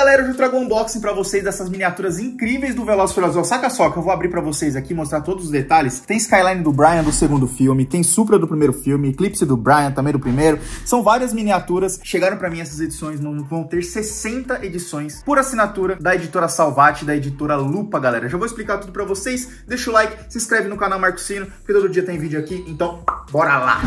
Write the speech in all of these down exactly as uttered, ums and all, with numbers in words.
galera, hoje eu trago um unboxing pra vocês dessas miniaturas incríveis do Velozes e Furiosos. Saca só que eu vou abrir pra vocês aqui, mostrar todos os detalhes. Tem Skyline do Brian do segundo filme, tem Supra do primeiro filme, Eclipse do Brian também do primeiro. São várias miniaturas. Chegaram pra mim essas edições, vão ter sessenta edições por assinatura da editora Salvati, da editora Lupa, galera. Já vou explicar tudo pra vocês. Deixa o like, se inscreve no canal, marca o sino, porque todo dia tem vídeo aqui, então bora lá!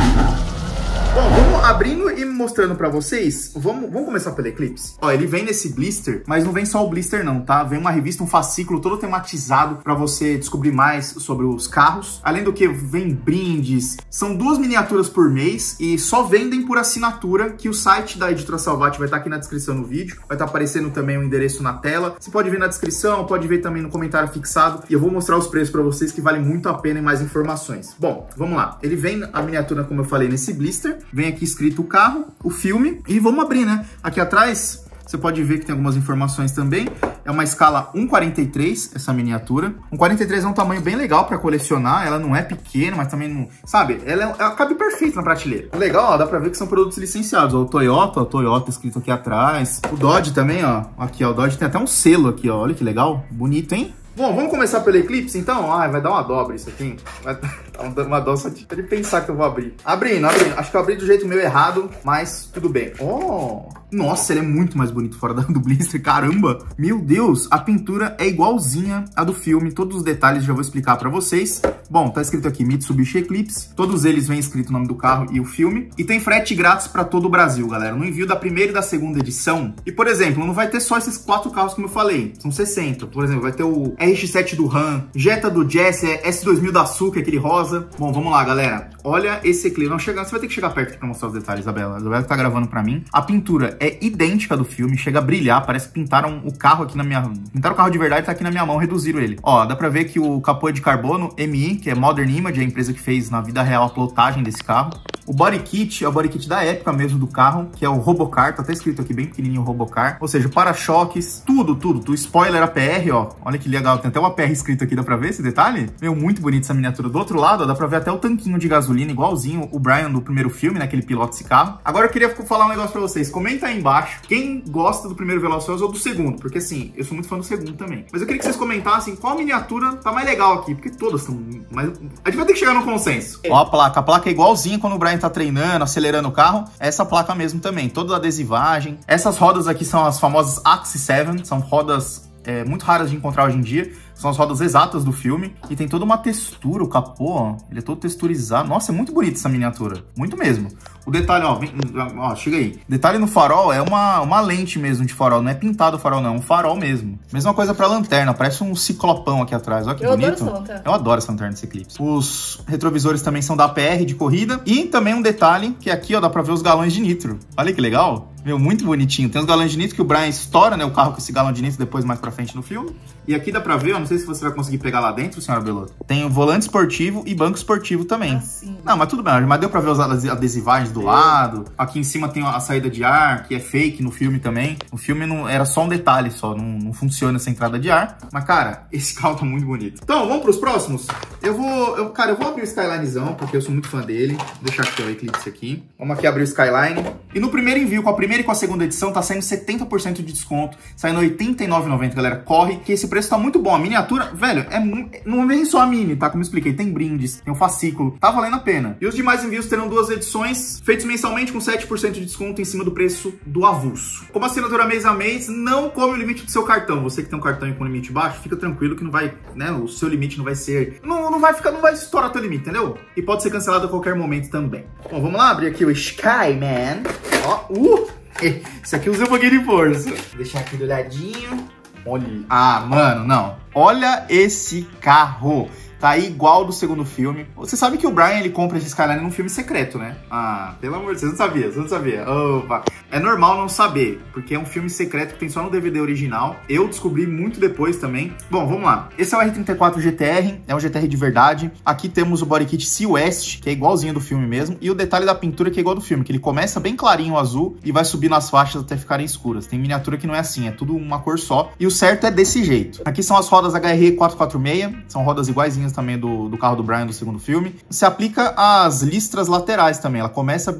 Bom, vamos abrindo e mostrando pra vocês. Vamos, vamos começar pelo Eclipse. Ó, ele vem nesse blister, mas não vem só o blister não, tá? Vem uma revista, um fascículo todo tematizado pra você descobrir mais sobre os carros. Além do que, vem brindes. São duas miniaturas por mês e só vendem por assinatura, que o site da editora Salvati vai estar aqui na descrição do vídeo. Vai estar aparecendo também o endereço na tela. Você pode ver na descrição, pode ver também no comentário fixado. E eu vou mostrar os preços pra vocês que valem muito a pena e mais informações. Bom, vamos lá. Ele vem a miniatura, como eu falei, nesse blister. Vem aqui escrito o carro, o filme, e vamos abrir, né? Aqui atrás, você pode ver que tem algumas informações também. É uma escala um quarenta e três, essa miniatura. um quarenta e três é um tamanho bem legal para colecionar. Ela não é pequena, mas também não... Sabe? Ela, é, ela cabe perfeito na prateleira. Legal, ó, dá pra ver que são produtos licenciados. Ó, o Toyota, ó, o Toyota escrito aqui atrás. O Dodge também, ó. Aqui, ó, o Dodge tem até um selo aqui, ó. Olha que legal. Bonito, hein? Bom, vamos começar pelo Eclipse, então? Ai, vai dar uma dobra isso aqui. Vai dar uma dó só de pensar que eu vou abrir. Abrindo, abrindo. Acho que eu abri do jeito meio errado, mas tudo bem. Oh! Nossa, ele é muito mais bonito fora do blister, caramba! Meu Deus, a pintura é igualzinha à do filme. Todos os detalhes já vou explicar pra vocês. Bom, tá escrito aqui Mitsubishi Eclipse. Todos eles vêm escrito o nome do carro e o filme. E tem frete grátis pra todo o Brasil, galera. No envio da primeira e da segunda edição. E, por exemplo, não vai ter só esses quatro carros como eu falei. São sessenta. Por exemplo, vai ter o R X sete do Ram, Jetta do Jesse, S dois mil da Suzuki, aquele rosa. Bom, vamos lá, galera. Olha esse Eclipse. Não, chega, você vai ter que chegar perto aqui pra mostrar os detalhes, Isabela. A Isabela tá gravando pra mim. A pintura é idêntica do filme, chega a brilhar. Parece que pintaram o carro aqui na minha... Pintaram o carro de verdade, tá aqui na minha mão, reduziram ele. Ó, dá pra ver que o capô é de carbono M I, que é Modern Image, a empresa que fez na vida real a plotagem desse carro. O body kit é o body kit da época mesmo do carro, que é o Robocar, tá até escrito aqui bem pequenininho Robocar. Ou seja, para-choques, tudo, tudo. O spoiler A P R, ó. Olha que legal, tem até o A P R escrito aqui, dá pra ver esse detalhe? Meu, muito bonito essa miniatura. Do outro lado, ó, dá pra ver até o tanquinho de gasolina, igualzinho o Brian do primeiro filme, né, que ele pilota esse carro. Agora eu queria falar um negócio pra vocês. Comenta aí embaixo quem gosta do primeiro Velozes e Furiosos ou do segundo, porque assim, eu sou muito fã do segundo também. Mas eu queria que vocês comentassem qual miniatura tá mais legal aqui, porque todas são... Mas a gente vai ter que chegar num consenso. Ó a placa, a placa é igualzinha quando o Brian tá treinando, acelerando o carro. Essa placa mesmo também, toda a adesivagem. Essas rodas aqui são as famosas Axis sete, são rodas é, muito raras de encontrar hoje em dia. São as rodas exatas do filme. E tem toda uma textura, o capô, ó. Ele é todo texturizado. Nossa, é muito bonito essa miniatura. Muito mesmo. O detalhe, ó, vem, ó, chega aí. Detalhe no farol é uma, uma lente mesmo de farol. Não é pintado o farol, não. É um farol mesmo. Mesma coisa pra lanterna. Parece um ciclopão aqui atrás. Olha que Eu bonito. adoro essa lanterna. Eu adoro essa lanterna desse Eclipse. Os retrovisores também são da A P R de corrida. E também um detalhe, que aqui, ó, dá pra ver os galões de nitro. Olha que legal. Meu, muito bonitinho. Tem os galões de nitro que o Brian estoura, né? O carro com esse galão de nitro depois mais pra frente no filme. E aqui dá pra ver, ó, não sei se você vai conseguir pegar lá dentro, senhora Belotto. Tem o volante esportivo e banco esportivo também. Assim. Não, mas tudo bem, mas deu pra ver as adesivagens do lado. Aqui em cima tem a saída de ar, que é fake no filme também. O filme não era só um detalhe só, não, não funciona essa entrada de ar. Mas, cara, esse carro tá muito bonito. Então, vamos pros próximos? Eu vou, eu, cara, eu vou abrir o Skylinezão, porque eu sou muito fã dele. Vou deixar aqui ó, o Eclipse aqui. Vamos aqui abrir o Skyline. E no primeiro envio, com a primeira e com a segunda edição, tá saindo setenta por cento de desconto. Saindo oitenta e nove reais e noventa centavos, galera. Corre, que esse preço tá muito bom. A miniatura, velho, é não vem só a mini, tá? Como eu expliquei, tem brindes, tem um fascículo. Tá valendo a pena. E os demais envios terão duas edições, feitos mensalmente com sete por cento de desconto em cima do preço do avulso. Como assinatura mês a mês, não come o limite do seu cartão. Você que tem um cartão com limite baixo, fica tranquilo que não vai, né? O seu limite não vai ser... Não, não vai ficar, não vai estourar teu limite, entendeu? E pode ser cancelado a qualquer momento também. Bom, vamos lá abrir aqui o Skyman. Ó, uh! Esse aqui usa um pouquinho de força. Vou deixar aqui do ladinho. Olha. Ah, mano, não. Olha esse carro. Tá igual do segundo filme. Você sabe que o Brian, ele compra esse Skyline num filme secreto, né? Ah, pelo amor de Deus, você não sabia, você não sabia. Opa. É normal não saber, porque é um filme secreto que tem só no D V D original. Eu descobri muito depois também. Bom, vamos lá. Esse é o R trinta e quatro G T R, é um G T R de verdade. Aqui temos o body kit Sea West, que é igualzinho do filme mesmo. E o detalhe da pintura que é igual do filme, que ele começa bem clarinho azul e vai subir nas faixas até ficarem escuras. Tem miniatura que não é assim, é tudo uma cor só. E o certo é desse jeito. Aqui são as rodas H R quatrocentos e quarenta e seis, são rodas iguaizinhas também do, do carro do Brian do segundo filme. Se aplica às listras laterais também. Ela começa bem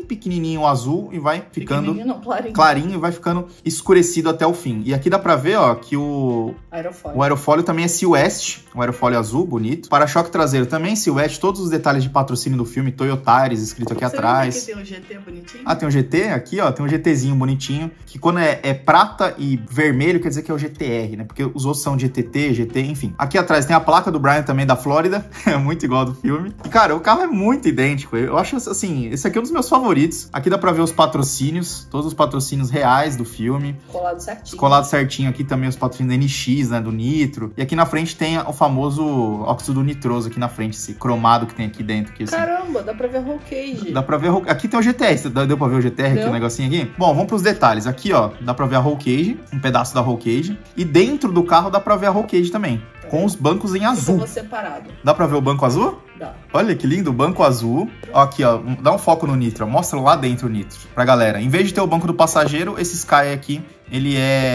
pequenininho azul e vai ficando não, clarinho. clarinho e vai ficando escurecido até o fim. E aqui dá pra ver, ó, que o aerofólio, o aerofólio também é Silhouette, o aerofólio azul, bonito. Para-choque traseiro também Silhouette, todos os detalhes de patrocínio do filme, Toyotaires escrito aqui Você atrás. Você tem um G T bonitinho? Ah, tem um G T aqui, ó, tem um GTzinho bonitinho, que quando é, é prata e vermelho quer dizer que é o G T R, né? Porque os outros são G T T, G T, enfim. Aqui atrás tem a placa do Brian também da Flórida, é muito igual do filme. E, cara, o carro é muito idêntico, eu acho assim, esse aqui é um dos meus favoritos. Aqui dá pra ver os patrocínios, todos os patrocínios reais do filme. Colado certinho. Colado certinho aqui também os patrocínios da N X, né, do Nitro. E aqui na frente tem o famoso óxido nitroso aqui na frente, esse cromado que tem aqui dentro. Aqui, assim. Caramba, dá pra ver roll cage. Dá pra ver, aqui tem o G T R, deu pra ver o G T R Deu. aqui, o negocinho aqui? Bom, vamos pros detalhes. Aqui, ó, dá pra ver a roll cage, um pedaço da roll cage. E dentro do carro dá pra ver a roll cage também, com os bancos em azul. Separado. Dá pra ver o banco azul? Dá. Olha que lindo, o banco azul. Ó, aqui, ó, dá um foco no nitro, ó, mostra lá dentro o nitro pra galera. Em vez de ter o banco do passageiro, esse Sky aqui, ele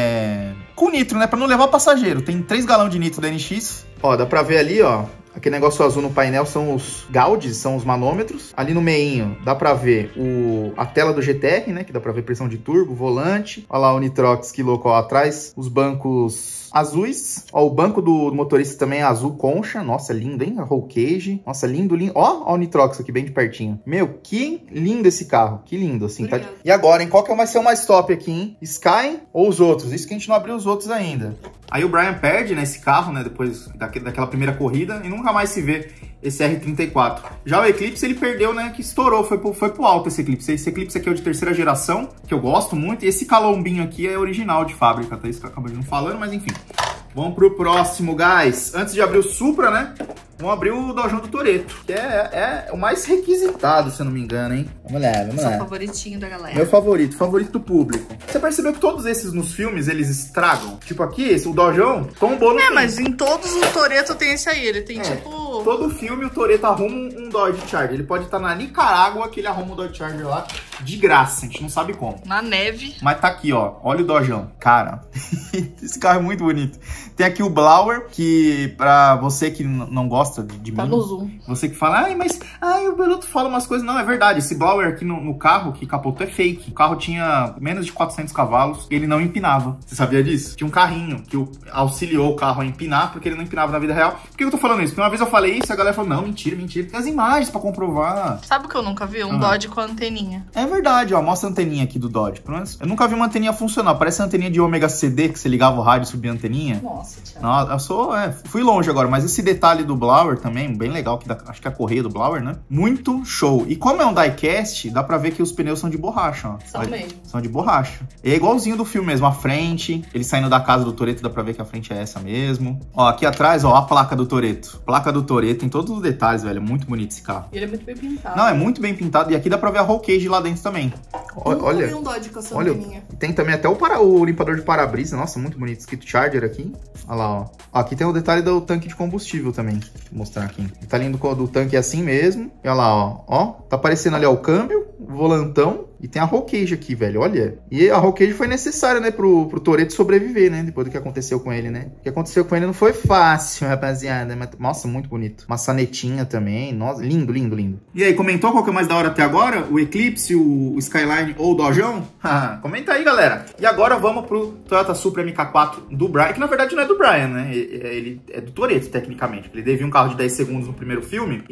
é com nitro, né, pra não levar passageiro. Tem três galões de nitro da N X. Ó, dá pra ver ali, ó, aquele negócio azul no painel são os gauges, são os manômetros. Ali no meinho dá pra ver o, a tela do G T R, né, que dá pra ver pressão de turbo, volante. Olha lá o Nitrox, que louco, ó, atrás os bancos azuis. Ó, o banco do motorista também é azul concha. Nossa, lindo, hein? A roll cage. Nossa, lindo, lindo. Ó, ó o Nitrox aqui bem de pertinho. Meu, que lindo esse carro. Que lindo, assim. Tá... E agora, hein? Qual que vai ser o mais top aqui, hein? Sky ou os outros? Isso que a gente não abriu os outros ainda. Aí o Brian perde, né, esse carro, né, depois daquela primeira corrida e nunca mais se vê esse R trinta e quatro. Já o Eclipse, ele perdeu, né, que estourou, foi pro, foi pro alto esse Eclipse. Esse Eclipse aqui é o de terceira geração, que eu gosto muito, e esse calombinho aqui é original de fábrica, tá? Isso que eu acabei não falando, mas enfim. Vamos pro próximo, guys. Antes de abrir o Supra, né, vamos abrir o Dojão do Toretto, que é, é o mais requisitado, se eu não me engano, hein? Vamos lá, vamos lá. Seu favoritinho da galera. Meu favorito, favorito do público. Você percebeu que todos esses nos filmes, eles estragam? Tipo aqui, esse, o Dojão tombou no É, filme. mas em todos os Toretto tem esse aí, ele tem É, tipo... Todo filme o Toretto arruma um, um Dodge Charger. Ele pode estar na Nicarágua que ele arruma um Dodge Charger lá de graça, a gente não sabe como. Na neve. Mas tá aqui, ó, olha o Dojão. Cara, esse carro é muito bonito. Tem aqui o Blower, que pra você que não gosta de, de tá mim, no zoom. Você que fala, ai, mas ai, o Beloto fala umas coisas. Não, é verdade, esse Blower aqui no, no carro que capotou é fake. O carro tinha menos de quatrocentos cavalos e ele não empinava. Você sabia disso? Tinha um carrinho que auxiliou o carro a empinar, porque ele não empinava na vida real. Por que eu tô falando isso? Porque uma vez eu falei isso e a galera falou, não, mentira, mentira. Tem as imagens pra comprovar. Sabe o que eu nunca vi? Um Ah. Dodge com anteninha. É verdade, ó, mostra a anteninha aqui do Dodge. Pelo menos eu nunca vi uma anteninha funcional. Parece a anteninha de Ômega C D, que você ligava o rádio e subia a anteninha. Nossa, Thiago. Não, eu sou, é, fui longe agora, mas esse detalhe do Blower também, bem legal, que dá, acho que é a correia do Blower, né? Muito show. E como é um diecast, dá pra ver que os pneus são de borracha, ó. São mesmo. São de borracha. E é igualzinho do filme mesmo, a frente, ele saindo da casa do Toretto, dá pra ver que a frente é essa mesmo. Ó, aqui atrás, ó, a placa do Toretto. Placa do Toretto, tem todos os detalhes, velho, é muito bonito esse carro. E ele é muito bem pintado. Não, é muito bem pintado, e aqui dá pra ver a roll cage lá dentro também. Ó, Nunca olha, vi um Dodge com essa olha, anteninha. tem também até o, para, o limpador de para-brisa, nossa, muito bonito, escrito Charger aqui. Olha lá, ó. Ó, aqui tem o detalhe do tanque de combustível também, deixa eu mostrar aqui. O detalhinho do, do tanque é assim mesmo, e olha lá, ó, ó, tá aparecendo ali ó, o câmbio, o volantão, e tem a roll cage aqui, velho, olha. E a roll cage foi necessária, né, pro, pro Toretto sobreviver, né, depois do que aconteceu com ele, né. O que aconteceu com ele não foi fácil, rapaziada, mas, nossa, muito bonito. Uma sanetinha também, nossa, lindo, lindo, lindo. E aí, comentou qual que é mais da hora até agora? O Eclipse, o Skyline ou o Dojão? Comenta aí, galera. E agora vamos pro Toyota Supra M K quatro do Brian, que na verdade não é do Brian, né, ele é do Toretto, tecnicamente. Ele devia um carro de dez segundos no primeiro filme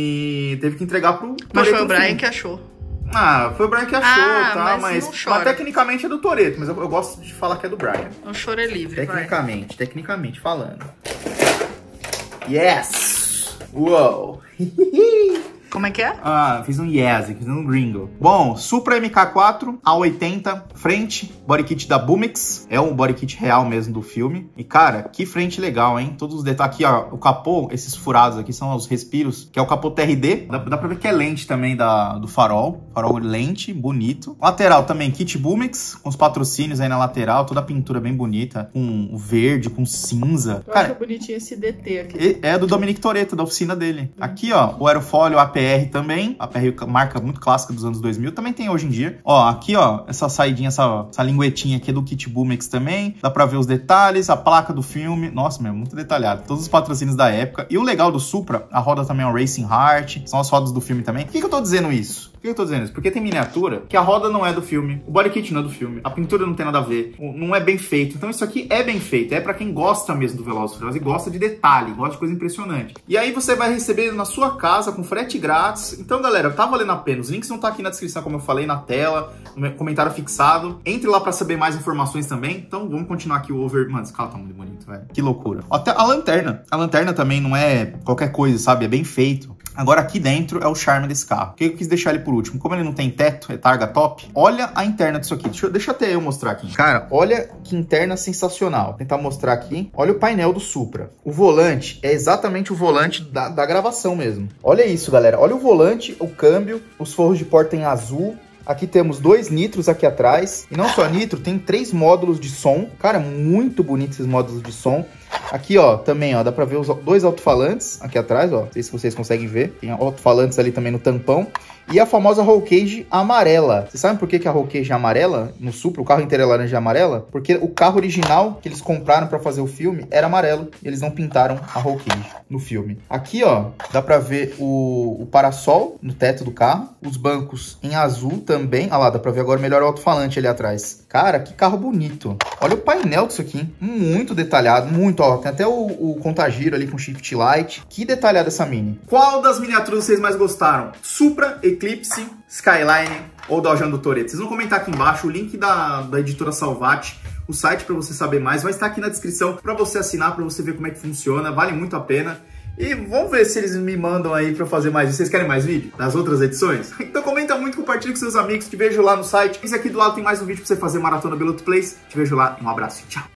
e teve que entregar pro Toretto. Mas foi o Brian que achou. Ah, foi o Brian que achou, ah, tá? Mas, mas, mas tecnicamente é do Toretto, mas eu, eu gosto de falar que é do Brian. O choro é livre, Tecnicamente, vai. tecnicamente falando. Yes! Uou! Como é que é? Ah, fiz um yes, fiz um gringo. Bom, Supra M K quatro, A oitenta, frente, body kit da Bumix. É um body kit real mesmo do filme. E, cara, que frente legal, hein? Todos os detalhes. Aqui, ó, o capô, esses furados aqui são os respiros, que é o capô T R D. Dá, dá pra ver que é lente também da, do farol. Farol lente, bonito. Lateral também, kit Bumix, com os patrocínios aí na lateral. Toda a pintura bem bonita, com verde, com cinza. Eu cara, acho bonitinho esse D T aqui. é do Dominic Toretto, da oficina dele. Aqui, ó, o aerofólio A P R também, a P R marca muito clássica dos anos dois mil, também tem hoje em dia. Ó, aqui ó, essa saidinha, essa, essa linguetinha aqui é do kit Bumex também, dá pra ver os detalhes, a placa do filme, nossa, meu, muito detalhado, todos os patrocínios da época. E o legal do Supra, a roda também é um Racing Heart, são as rodas do filme também. Por que, que eu tô dizendo isso? Por que eu tô dizendo isso? Porque tem miniatura que a roda não é do filme, o body kit não é do filme, a pintura não tem nada a ver, não é bem feito. Então isso aqui é bem feito, é pra quem gosta mesmo do Velozes e Furiosos e gosta de detalhe, gosta de coisa impressionante. E aí você vai receber na sua casa com frete grátis. Então, galera, tá valendo a pena. Os links vão estar aqui na descrição, como eu falei, na tela, no comentário fixado. Entre lá pra saber mais informações também. Então, vamos continuar aqui o over... Mano, esse carro tá muito bonito, velho. Que loucura. Até a lanterna. A lanterna também não é qualquer coisa, sabe? É bem feito. Agora, aqui dentro é o charme desse carro. Por que eu quis deixar ele por último? Como ele não tem teto, é targa top, olha a interna disso aqui. Deixa eu, deixa até eu mostrar aqui. Cara, olha que interna sensacional. Vou tentar mostrar aqui. Olha o painel do Supra. O volante é exatamente o volante da, da gravação mesmo. Olha isso, galera. Olha o volante, o câmbio, os forros de porta em azul. Aqui temos dois nitros aqui atrás. E não só nitro, tem três módulos de som. Cara, muito bonito esses módulos de som. Aqui, ó, também, ó, dá pra ver os dois alto-falantes aqui atrás, ó. Não sei se vocês conseguem ver. Tem alto-falantes ali também no tampão. E a famosa roll cage amarela. Vocês sabem por que, que a roll cage é amarela? No Supra, o carro inteiro é laranja e amarela? Porque o carro original que eles compraram pra fazer o filme era amarelo. E eles não pintaram a roll cage no filme. Aqui, ó, dá pra ver o, o parasol no teto do carro. Os bancos em azul também. Ah lá, dá pra ver agora melhor o alto-falante ali atrás. Cara, que carro bonito. Olha o painel disso aqui. Muito detalhado, muito, ó. Tem até o, o contagiro ali com shift light. Que detalhada essa Mini. Qual das miniaturas vocês mais gostaram? Supra, Eclipse, Skyline ou Dodge do Toretto? Vocês vão comentar aqui embaixo o link da, da editora Salvati, o site para você saber mais. Vai estar aqui na descrição para você assinar, para você ver como é que funciona. Vale muito a pena. E vamos ver se eles me mandam aí pra fazer mais. Vocês querem mais vídeo das outras edições? Então comenta muito, compartilha com seus amigos. Te vejo lá no site. Esse aqui do lado tem mais um vídeo pra você fazer maratona Beloto Place. Te vejo lá. Um abraço e tchau.